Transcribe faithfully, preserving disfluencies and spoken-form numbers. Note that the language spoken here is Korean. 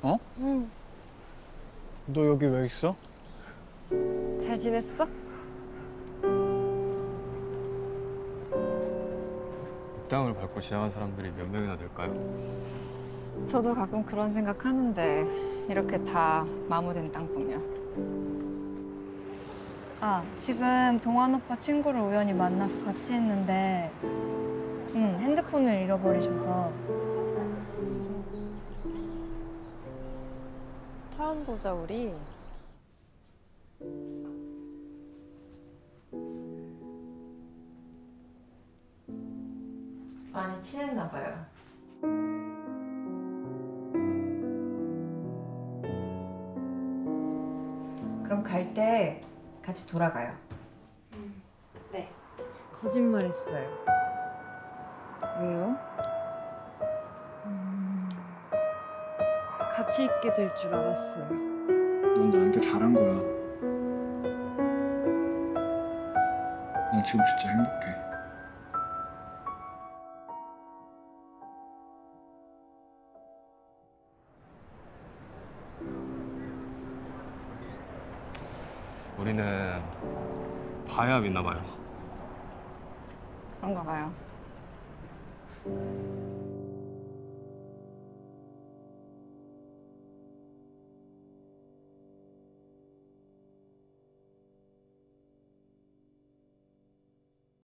어? 응. 너 여기 왜 있어? 잘 지냈어? 이 땅을 밟고 지나간 사람들이 몇 명이나 될까요? 저도 가끔 그런 생각 하는데 이렇게 다 마모된 땅 보면. 아, 지금 동환 오빠 친구를 우연히 만나서 같이 있는데 응, 핸드폰을 잃어버리셔서 처음 보자 우리. 많이 친했나 봐요. 그럼 갈 때 같이 돌아가요. 네. 거짓말했어요. 왜요? 음, 같이 있게 될 줄 알았어요. 넌 나한테 잘한 거야. 난 지금 진짜 행복해. 우리는 봐야 믿나 봐요. 그런가 봐요.